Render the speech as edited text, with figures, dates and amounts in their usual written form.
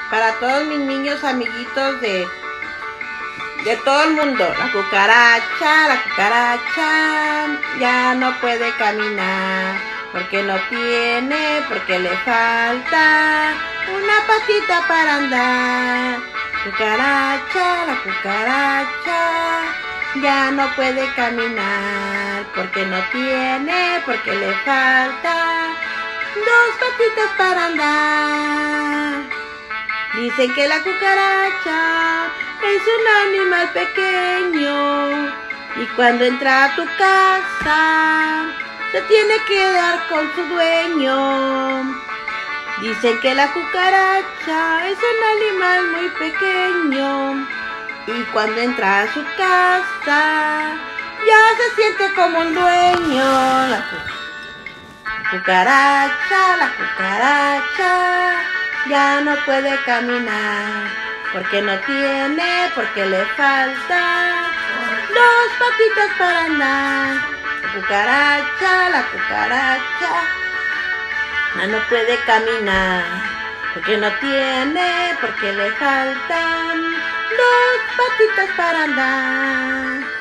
para todos mis niños amiguitos de todo el mundo. La cucaracha ya no puede caminar, porque no tiene, porque le falta una patita para andar. La cucaracha ya no puede caminar, porque no tiene, porque le falta dos patitas para andar. Dicen que la cucaracha es un animal pequeño y cuando entra a tu casa se tiene que dar con su dueño. Dicen que la cucaracha es un animal muy pequeño y cuando entra a su casa ya se siente como un dueño. La cucaracha ya no puede caminar, porque no tiene, porque le falta dos patitas para andar. La cucaracha ya no puede caminar, porque no tiene, porque le faltan dos patitas para andar.